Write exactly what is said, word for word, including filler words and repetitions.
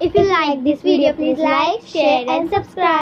If you like this video, please like, share and subscribe.